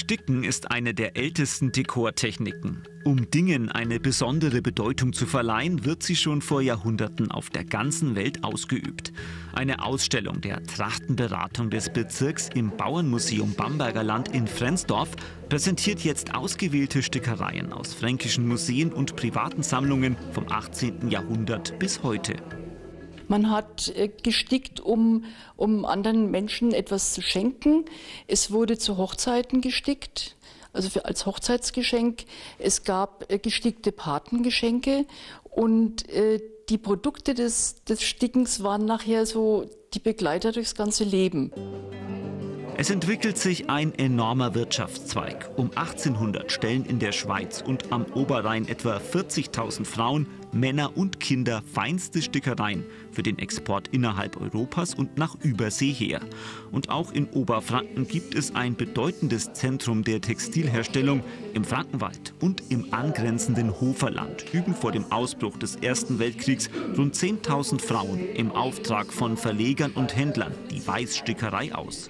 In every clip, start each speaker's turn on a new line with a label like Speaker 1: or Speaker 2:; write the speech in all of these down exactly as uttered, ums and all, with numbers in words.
Speaker 1: Besticken ist eine der ältesten Dekortechniken. Um Dingen eine besondere Bedeutung zu verleihen, wird sie schon vor Jahrhunderten auf der ganzen Welt ausgeübt. Eine Ausstellung der Trachtenberatung des Bezirks im Bauernmuseum Bamberger Land in Frensdorf präsentiert jetzt ausgewählte Stickereien aus fränkischen Museen und privaten Sammlungen vom achtzehnten Jahrhundert bis heute.
Speaker 2: Man hat gestickt, um, um anderen Menschen etwas zu schenken. Es wurde zu Hochzeiten gestickt, also für, als Hochzeitsgeschenk. Es gab äh, gestickte Patengeschenke und äh, die Produkte des, des Stickens waren nachher so die Begleiter durchs ganze Leben.
Speaker 1: Es entwickelt sich ein enormer Wirtschaftszweig. Um achtzehnhundert stellen in der Schweiz und am Oberrhein etwa vierzigtausend Frauen, Männer und Kinder feinste Stickereien für den Export innerhalb Europas und nach Übersee her. Und auch in Oberfranken gibt es ein bedeutendes Zentrum der Textilherstellung. Im Frankenwald und im angrenzenden Hoferland üben vor dem Ausbruch des Ersten Weltkriegs rund zehntausend Frauen im Auftrag von Verlegern und Händlern die Weißstickerei aus.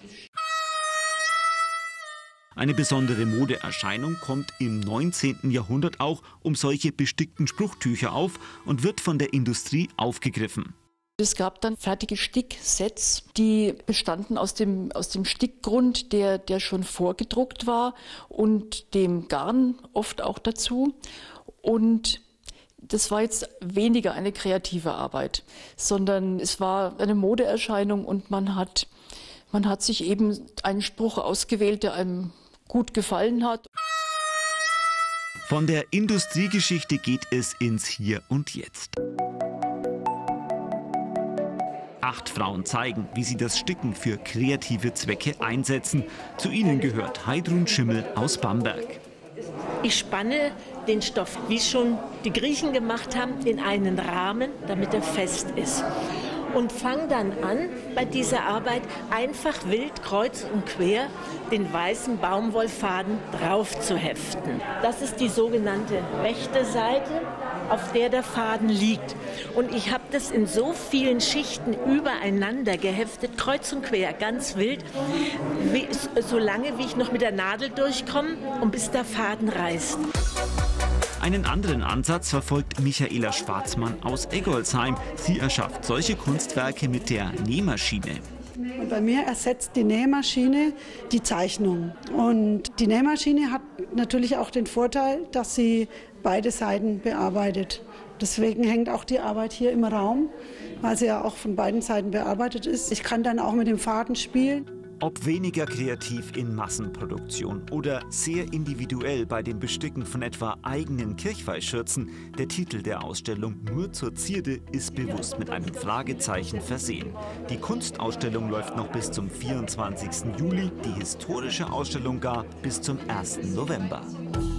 Speaker 1: Eine besondere Modeerscheinung kommt im neunzehnten Jahrhundert auch um solche bestickten Spruchtücher auf und wird von der Industrie aufgegriffen.
Speaker 2: Es gab dann fertige Sticksets, die bestanden aus dem, aus dem Stickgrund, der, der schon vorgedruckt war, und dem Garn oft auch dazu. Und das war jetzt weniger eine kreative Arbeit, sondern es war eine Modeerscheinung und man hat, man hat sich eben einen Spruch ausgewählt, der einem gut gefallen hat.
Speaker 1: Von der Industriegeschichte geht es ins Hier und Jetzt. Acht Frauen zeigen, wie sie das Sticken für kreative Zwecke einsetzen. Zu ihnen gehört Heidrun Schimmel aus Bamberg.
Speaker 3: Ich spanne den Stoff, wie schon die Griechen gemacht haben, in einen Rahmen, damit er fest ist. Und fange dann an, bei dieser Arbeit einfach wild kreuz und quer den weißen Baumwollfaden drauf zu heften. Das ist die sogenannte rechte Seite, auf der der Faden liegt. Und ich habe das in so vielen Schichten übereinander geheftet, kreuz und quer, ganz wild, wie, so lange wie ich noch mit der Nadel durchkomme und bis der Faden reißt.
Speaker 1: Einen anderen Ansatz verfolgt Michaela Schwarzmann aus Eggolsheim. Sie erschafft solche Kunstwerke mit der Nähmaschine.
Speaker 4: Und bei mir ersetzt die Nähmaschine die Zeichnung. Und die Nähmaschine hat natürlich auch den Vorteil, dass sie beide Seiten bearbeitet. Deswegen hängt auch die Arbeit hier im Raum, weil sie ja auch von beiden Seiten bearbeitet ist. Ich kann dann auch mit dem Faden spielen.
Speaker 1: Ob weniger kreativ in Massenproduktion oder sehr individuell bei dem Besticken von etwa eigenen Kirchweihschürzen, der Titel der Ausstellung Nur zur Zierde ist bewusst mit einem Fragezeichen versehen. Die Kunstausstellung läuft noch bis zum vierundzwanzigsten Juli, die historische Ausstellung gar bis zum ersten November.